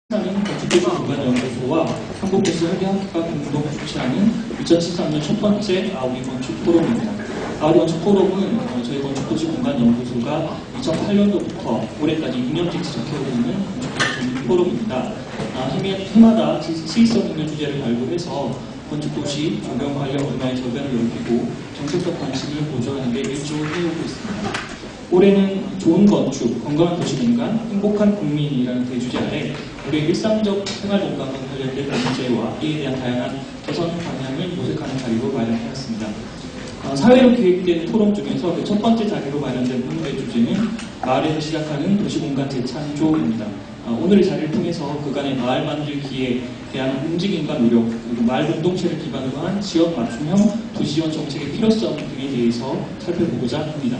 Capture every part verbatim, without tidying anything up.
하는 건축도시공간연구소와 한국도시설계학과 공동 주최하는 이천십삼 년 첫 번째 아우리 건축 포럼입니다. 아우리 건축 포럼은 저희 건축도시공간연구소가 이천팔 년도부터 올해까지 이 년째 지속해오고 있는 건축도시 포럼입니다. 아, 해마다 시의성 있는 주제를 발굴해서 건축도시 조경 관련 분야의 저변을 넓히고 정책적 관심을 보조하는 데 일조해오고 있습니다. 올해는 좋은 건축, 건강한 도시공간, 행복한 국민이라는 대주제 아래 우리의 일상적 생활공간과 관련된 문제와 이에 대한 다양한 개선 방향을 모색하는 자리로 마련하였습니다. 어, 사회로 기획된 토론 중에서 그 첫 번째 자리로 마련된 오늘의 주제는 마을에서 시작하는 도시공간 재창조입니다. 어, 오늘의 자리를 통해서 그간의 마을 만들기에 대한 움직임과 노력, 그리고 마을 공동체를 기반으로 한 지역 맞춤형 도시지원 정책의 필요성 등에 대해서 살펴보고자 합니다.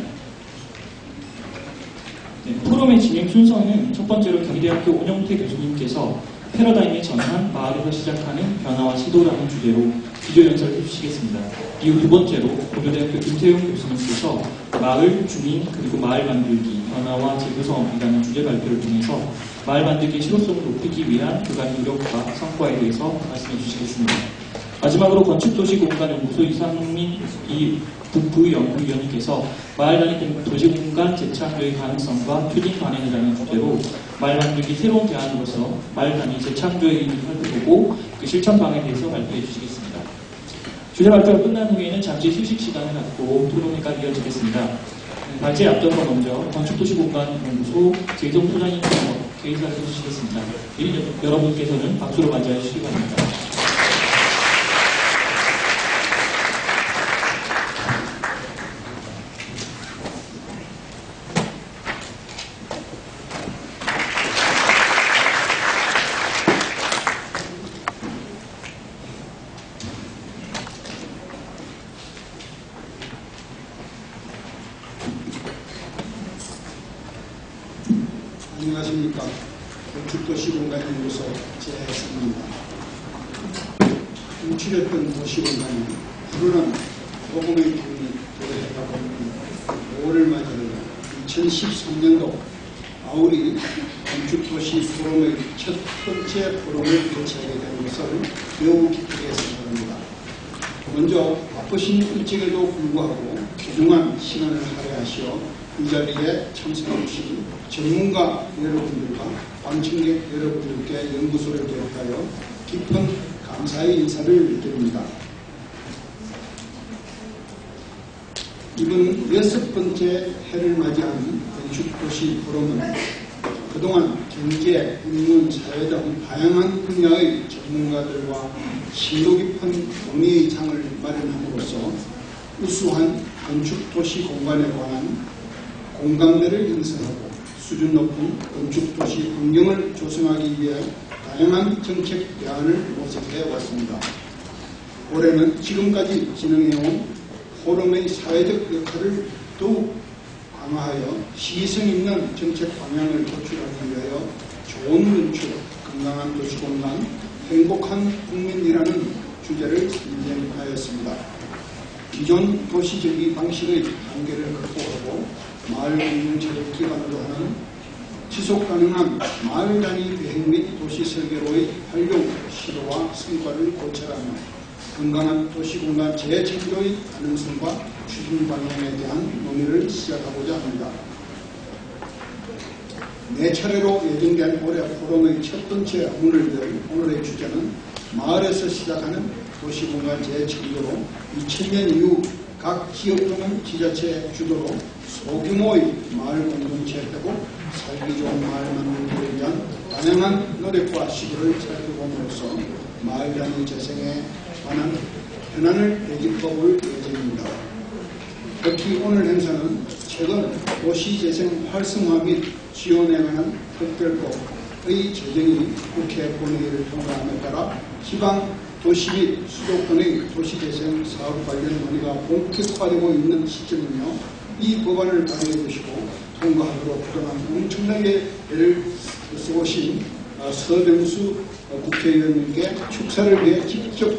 네, 토론의 진행 순서는 첫 번째로 경희대학교 온영태 교수님께서 패러다임의 전환, 마을에서 시작하는 변화와 시도라는 주제로 기조 연설을 해주시겠습니다. 이후 두 번째로 고려대학교 김태용 교수님께서 마을, 주민, 그리고 마을 만들기, 변화와 재구성이라는 주제 발표를 통해서 마을 만들기의 실효성을 높이기 위한 그간의 노력과 성과에 대해서 말씀해 주시겠습니다. 마지막으로 건축도시공간연구소 이상민 부연구위원님께서 마을 단위 도시공간 재창조의 가능성과 추진 관행이라는 주제로 마을 만들기 새로운 대안으로서 마을 단위 재창조의 의미를 살펴보고 그 실천 방향에 대해서 발표해 주시겠습니다. 주제 발표가 끝난 후에는 잠시 휴식 시간을 갖고 토론회가 이어지겠습니다. 발제에 앞서서 먼저 건축도시공간연구소 재정 소장님께서 개의사를 해주시겠습니다. 미리 여러분께서는 박수로 맞이해 주시기 바랍니다. 안녕하십니까. 건축도시공간연구소 제삼입니다. 움츠렸던 도시공간이 푸르른 복음의 기운이 도래하다 보니 오월을 맞이하여 이천십삼 년도 아우리 건축도시 포럼의 첫 번째 포럼을 개최하게 된 것을 매우 기쁘게 생각합니다. 먼저 바쁘신 일정에도 불구하고 귀중한 시간을 할애하시어 이 자리에 참석해 주신 전문가 여러분들과 관청객 여러분들께 연구소를 개업하여 깊은 감사의 인사를 드립니다. 이번 여섯 번째 해를 맞이한 건축도시 포럼은 그동안 경제, 인문, 사회 등 다양한 분야의 전문가들과 심도 깊은 논의의 장을 마련함으로써 우수한 건축도시 공간에 관한 공감대를 형성하고 수준 높은 건축도시 환경을 조성하기 위해 다양한 정책 대안을 모색해 왔습니다. 올해는 지금까지 진행해온 포럼의 사회적 역할을 더욱 강화하여 시의성 있는 정책 방향을 도출하기 위하여 좋은 건축, 건강한 도시공간, 행복한 국민이라는 주제를 인정하였습니다. 기존 도시정비 방식의 한계를 극복하고 마을 공동체를 기반으로 하는 지속가능한 마을 단위 계획 및 도시 설계로의 활용 시도와 성과를 고찰하며 건강한 도시공간 재창조의 가능성과 추진 방향에 대한 논의를 시작하고자 합니다. 네 차례로 예정된 올해 포럼의 첫 번째 문을 열 오늘의 주제는 마을에서 시작하는 도시공간 재창조로 이천 년 이후 각 지역 또는 지자체 주도로 소규모의 마을 공동체 회복, 살기 좋은 마을 만들기를 위한 다양한 노력과 시도를 살펴봄으로써 마을 단위 재생에 관한 현안을 대집해볼 예정입니다. 특히 오늘 행사는 최근 도시재생 활성화 및 지원에 관한 특별법의 제정이 국회 본회의를 통과함에 따라 지방 도시 및 수도권의 도시재생 사업 관련 논의가 본격화되고 있는 시점이며 이 법안을 발의해 주시고 통과하도록 그동안 엄청나게 애를 써오신 서병수 국회의원님께 축사를 위해 직접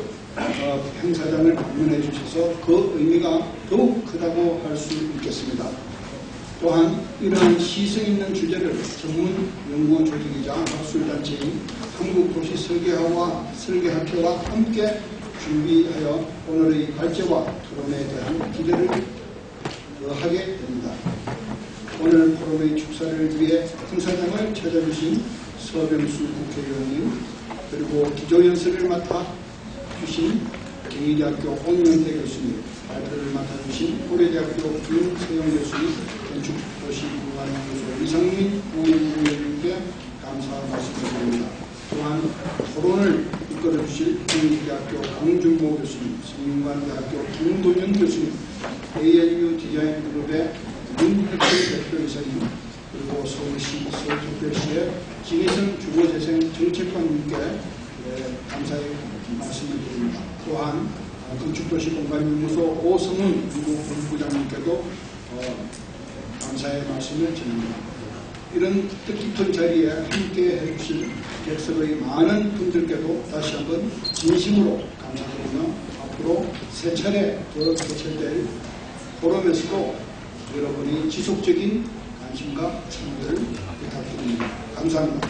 행사장을 방문해 주셔서 그 의미가 더욱 크다고 할 수 있겠습니다. 또한 이러한 시성 있는 주제를 전문 연구원 조직이자 학술단체인 한국도시설계학과 설계학회와 함께 준비하여 오늘의 발제와 토론에 대한 기대를 하게 됩니다. 오늘 포럼의 축사를 위해 행사장을 찾아주신 서병수 국회의원님, 그리고 기조연설을 맡아 주신 경희대학교 홍명태 교수님, 발표를 맡아주신 고려대학교 윤세영 교수님, 건축도시공간연구소 이상민 부위원님께 감사 말씀드립니다. 또한 토론을 이끌어주실 경희대학교 강준모 교수님, 성균관대학교 김동현 교수님, 에이엘유 디자인그룹의 윤혁철 대표이사님, 그리고 서울시 서울특별시의 진희성 주거재생 정책관님께 감사의 말씀을 드립니다. 또한 건축도시공간연구소 오성훈 연구본부장님께도 어, 감사의 말씀을 드립니다. 이런 뜻깊은 자리에 함께 해주신 객석의 많은 분들께도 다시 한번 진심으로 감사드리며 앞으로 세 차례 더 개최될 포럼에서도 여러분의 지속적인 관심과 참여를 부탁드립니다. 감사합니다.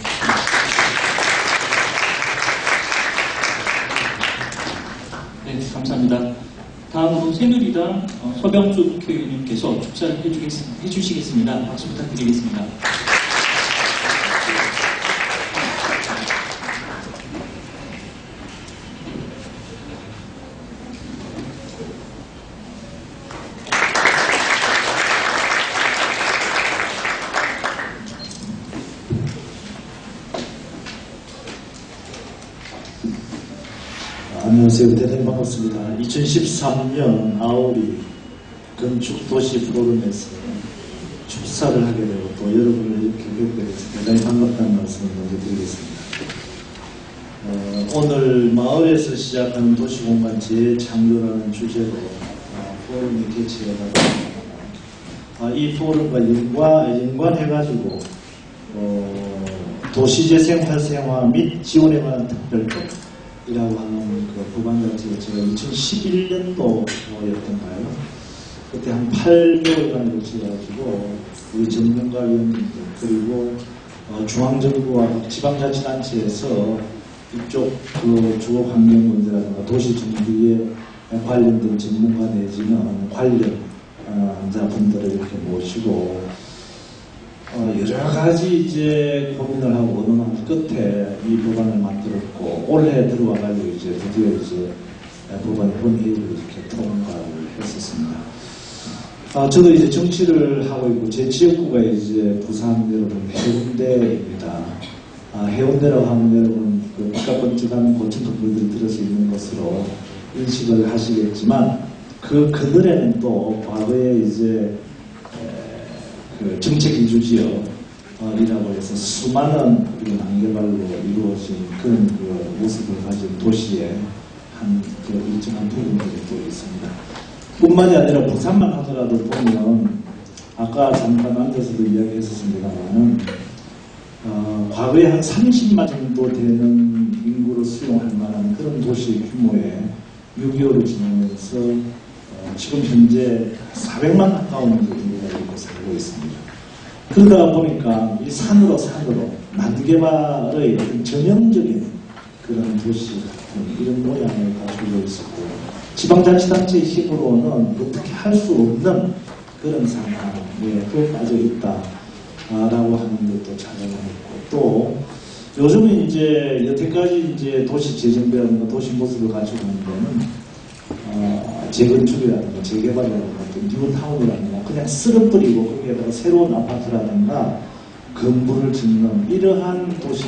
네, 감사합니다. 다음으로 새누리당 어, 서병수 국회의원님께서 축사를 해주겠, 해주시겠습니다. 박수 부탁드리겠습니다. 안녕하세요. 대단히 반갑습니다. 이천십삼 년 아오리 건축도시 포럼에서 축사를 하게 되고 또 여러분을 이렇게 뵙게 돼서 대단히 반갑다는 말씀을 먼저 드리겠습니다. 어, 오늘 마을에서 시작하는 도시공간 재창조라는 주제로 어, 포럼이 개최하다가 어, 이 포럼과 연관, 연관해가지고 어, 도시재생 활성화 및 지원에 관한 특별법 이라고 하는 그 법안 자체가 제가 이천십일 년도였던가요? 그때 한 팔 개월간 거쳐가지고 우리 전문가위원님들 그리고 어 중앙정부와 지방자치단체에서 이쪽 그 주거환경문제라든가 도시정비에 관련된 전문가 내지는 관련자분들을 이렇게 모시고 어, 여러 가지 이제 고민을 하고 의논한 끝에 이 법안을 만들었고 올해 들어와가지고 이제 드디어 이제 법안의 본회의를 이렇게 통과를 했었습니다. 아, 저도 이제 정치를 하고 있고 제 지역구가 이제 부산 여러분 해운대입니다. 아, 해운대라고 하면 여러분 그 국가건축하는 고층 건물들이 들어서 있는 것으로 인식을 하시겠지만 그 그늘에는 또 과거에 이제 그 정책 이주지역이라고 해서 수많은 난개발로 이루어진 그런 그 모습을 가진 도시의 한 그 일정한 부분들이 또 있습니다. 뿐만이 아니라 부산만 하더라도 보면 아까 잠깐 앉아서도 이야기했었습니다만은 어, 과거에 한 삼십만 정도 되는 인구를 수용할 만한 그런 도시 규모의 육이오를 지나면서 어, 지금 현재 사백만 가까운 인구가 이렇게 살고 있습니다. 그러다 보니까 이 산으로 산으로 난개발의 어떤 전형적인 그런 도시 같은 이런 모양을 가지고 있었고 지방자치단체의 힘으로는 어떻게 할 수 없는 그런 상황에 또 빠져 있다라고 하는 것도 자각을 했고 또 요즘은 이제 여태까지 이제 도시 재정비라든가 도시 모습을 갖추고 있는 데는 어, 재건축이라든가 재개발이라든가 뉴타운이라든가 그냥 쓸어버리고 거기에다가 새로운 아파트라든가 건물을 짓는 이러한 도시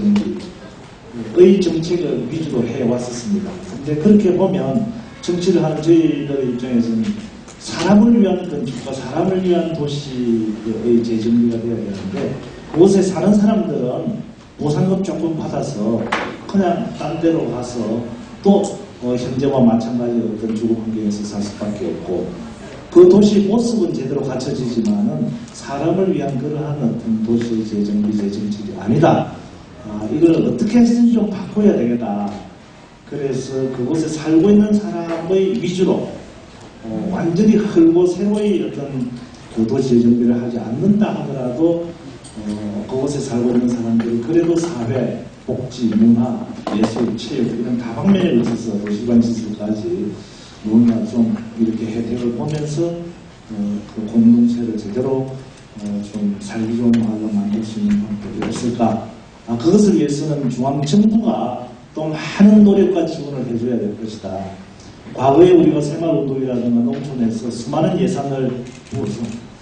재정비의 정책을 위주로 해왔었습니다. 근데 그렇게 보면 정치를 하는 저희들의 입장에서는 사람을 위한 건축과 사람을 위한 도시의 재정비가 되어야 되는데 그곳에 사는 사람들은 보상금 조금 받아서 그냥 딴 데로 가서 또 어, 현재와 마찬가지 어떤 주거 환경에서 살 수밖에 없고 그 도시 모습은 제대로 갖춰지지만은 사람을 위한 그러한 어떤 도시의 재정비 재정책이 아니다. 아, 이걸 어떻게 해서든지 좀 바꿔야 되겠다. 그래서 그곳에 살고 있는 사람의 위주로 어, 완전히 헐고 새로이 어떤 그 도시의 정비를 하지 않는다 하더라도 어, 그곳에 살고 있는 사람들이 그래도 사회, 복지, 문화, 예술, 체육 이런 다방면에 있어서 도시관 시설까지 뭔가 좀 이렇게 혜택을 보면서 어, 그 공동체를 제대로 어, 좀 살기 좋은 마을로 만들 수 있는 방법이 없을까? 아, 그것을 위해서는 중앙정부가 또 많은 노력과 지원을 해줘야 될 것이다. 과거에 우리가 새마을운동이라든가 농촌에서 수많은 예산을 부어서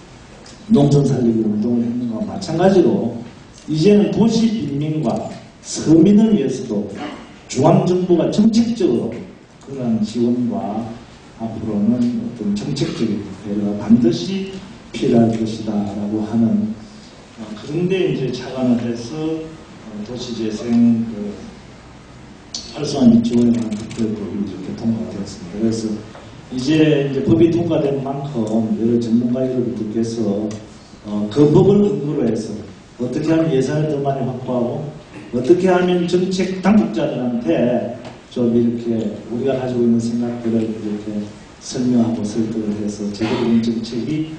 농촌 살리기 운동을 했는 것과 마찬가지로 이제는 도시 빈민과 서민을 위해서도 중앙정부가 정책적으로 그러한 지원과 앞으로는 어떤 정책적인 배려가 반드시 필요할 것이다 라고 하는 어, 그런데 이제 착안을 해서 어, 도시재생 그 활성화 및 지원에 관한 법들도 이렇게 통과가 되었습니다. 그래서 이제, 이제 법이 통과된 만큼 여러 전문가 여러분들께서 어, 그 법을 근거로 해서 어떻게 하면 예산을 더 많이 확보하고 어떻게 하면 정책 당국자들한테 좀 이렇게 우리가 가지고 있는 생각들을 이렇게 설명하고 설득을 해서 제대로 된 정책이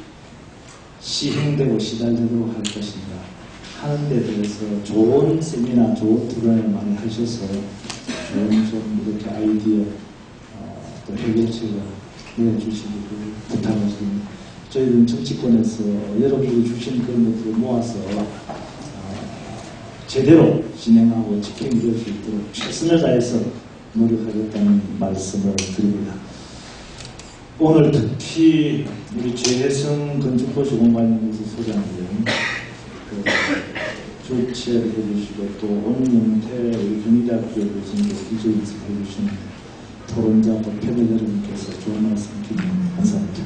시행되고 시달되도록 할 것인가 하는 데 대해서 좋은 세미나, 좋은 토론을 많이 하셔서 좋은 좀 이렇게 아이디어, 어, 또 해결책을 내주시기를 부탁을 드립니다. 저희는 정치권에서 여러분들이 주신 그런 것들을 모아서 어, 제대로 진행하고 집행될 수 있도록 최선을 다해서 노력하겠다는 말씀을 드립니다. 오늘 특히 우리 최혜성 건축도시공간연구소 소장님 그 주최를 해주시고 또 온영태 우리 경희대학교 교수님도 기조 연습해주신 토론자 또 패널 여러분께서 좋은 말씀 드립니다. 감사합니다.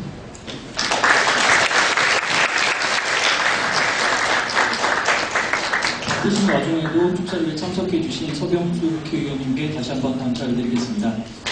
바쁘신 와중에도 축사를 참석해 주신 서병수 국회의원님께 다시 한번 감사를 드리겠습니다.